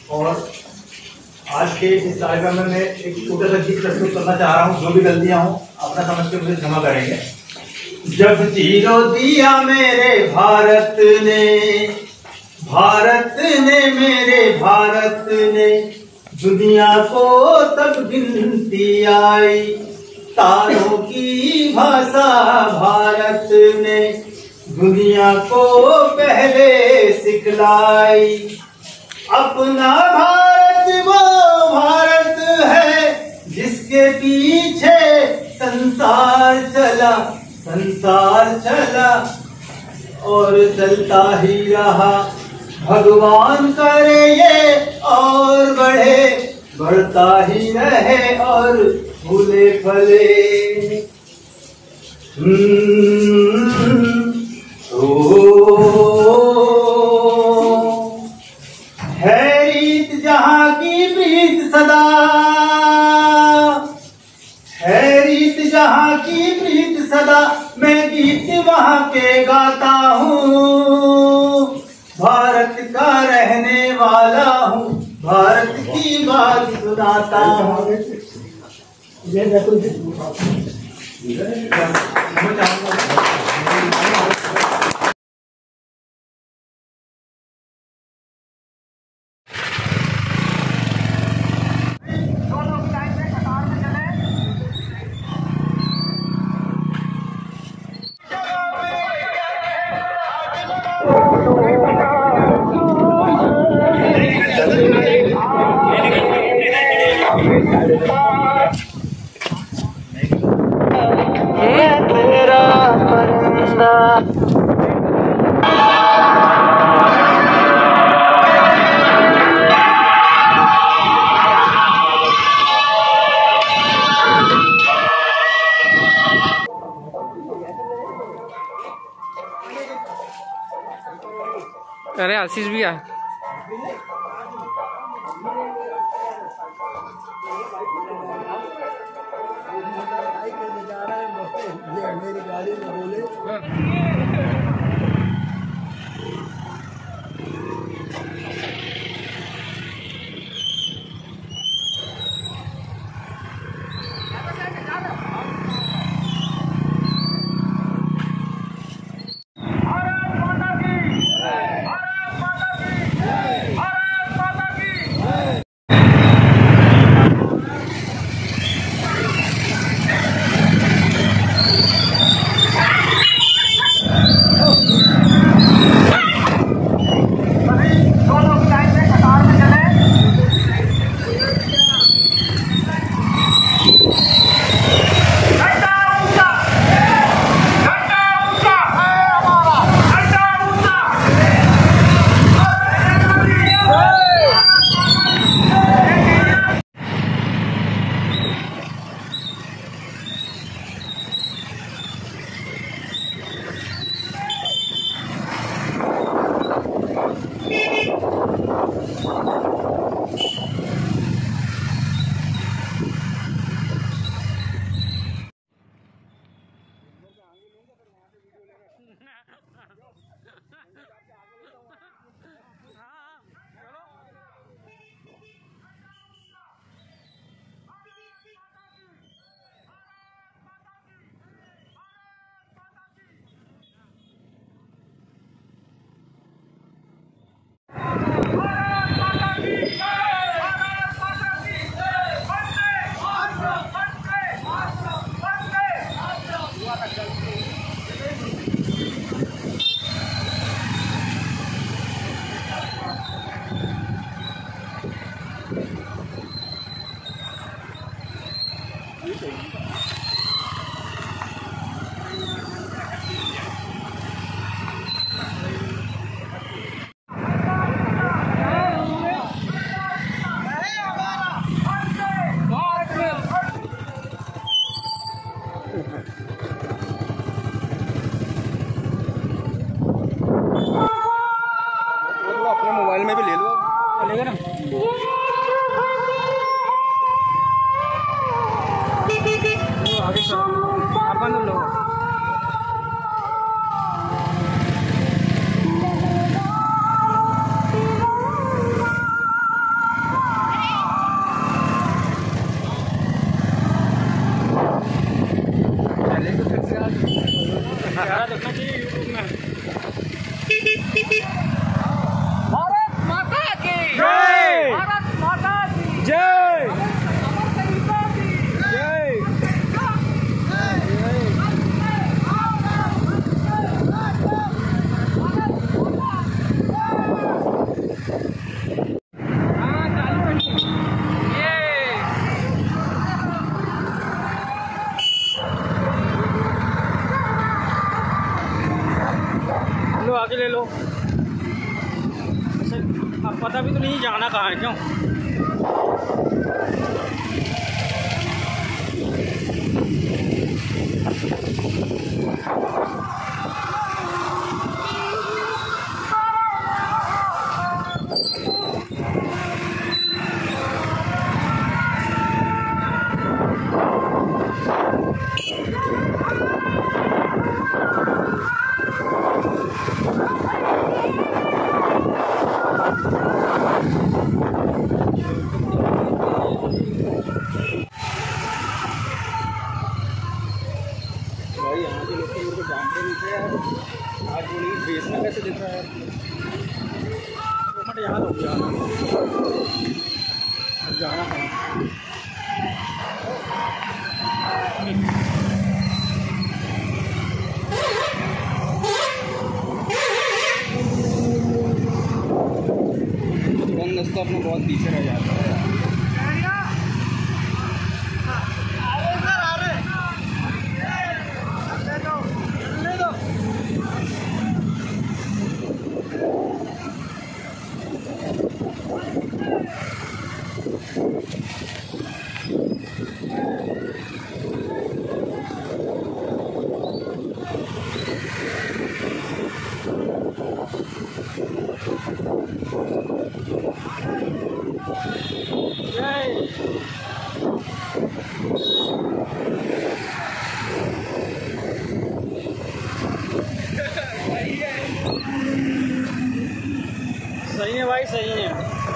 और आज के इस कार्यक्रम में मैं एक छोटा सा गीत प्रस्तुत करना चाह रहा हूँ। जो भी गलतियाँ हों अपना समझ के मुझे क्षमा करेंगे। जब जीरो दिया मेरे भारत ने मेरे भारत ने दुनिया को तब गिनती आई। तारों की भाषा भारत ने दुनिया को पहले सिखलाई। अपना भारत वो भारत है जिसके पीछे संसार चला और चलता ही रहा। भगवान करे ये और बढ़ता ही रहे और फूले फले। है रीत जहाँ की प्रीत सदा, है रीत जहाँ की प्रीत सदा, मैं गीत वहाँ के गाता हूँ। भारत का रहने वाला हूँ, भारत की बात सुनाता हूँ। तेरा परिंदा अरे आशीष भी आ मेरी गाड़ी में बोले यूट्यूब में। भारत माता की जय, भारत माता की जय, अमर शहीदों की जय। लो आगे ले लो। अब पता भी तो नहीं जाना कहाँ है, क्यों? भाई यहाँ के लोग तो मेरे को जानते नहीं थे यार, आज बोली फेस में कैसे दिख रहा है यार। यहाँ तो जाना है। तुरंत रास्ता अपना बहुत पीछे रह जाता है। सही है भाई, सही है।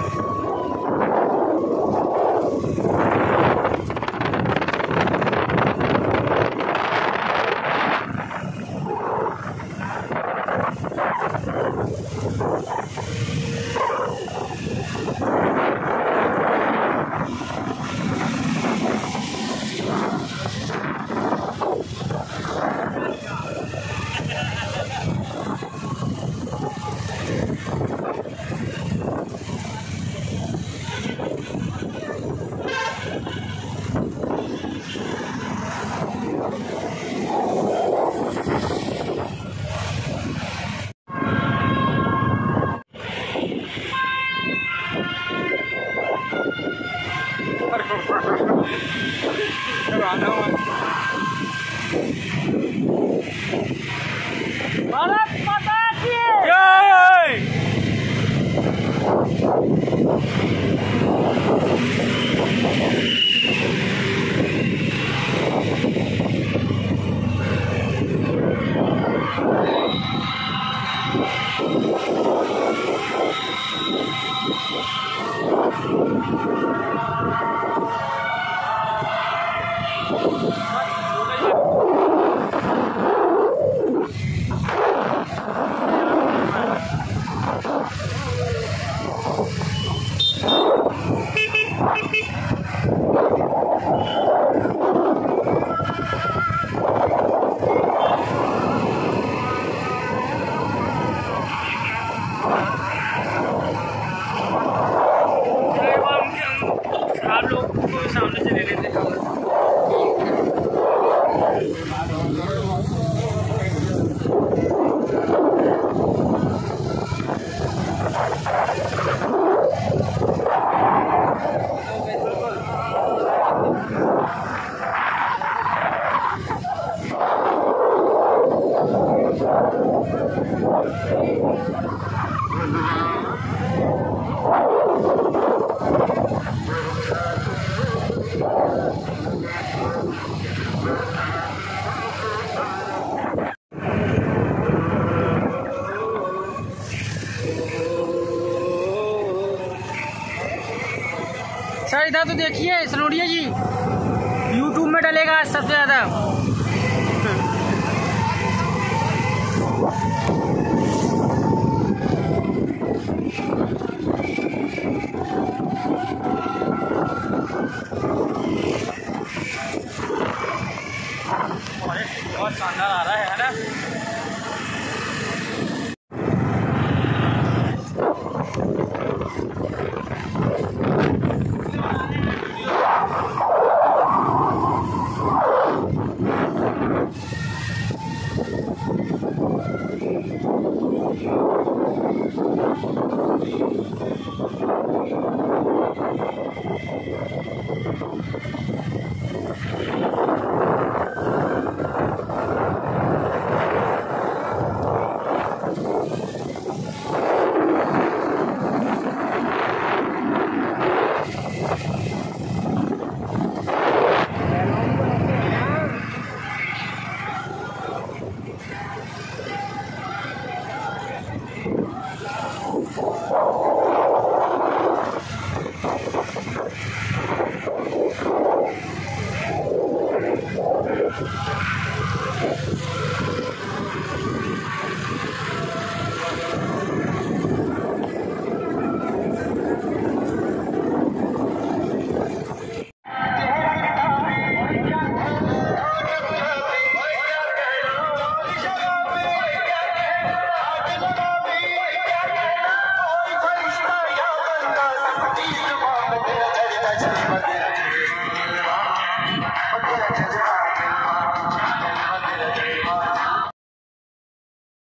भारत माता की जय। आप लोग को सामने से ले लेते हैं। सर इधर तो देखिए सनोडिया जी, यूट्यूब में डलेगा सबसे ज़्यादा। बहुत शानदार आ रहा है ना।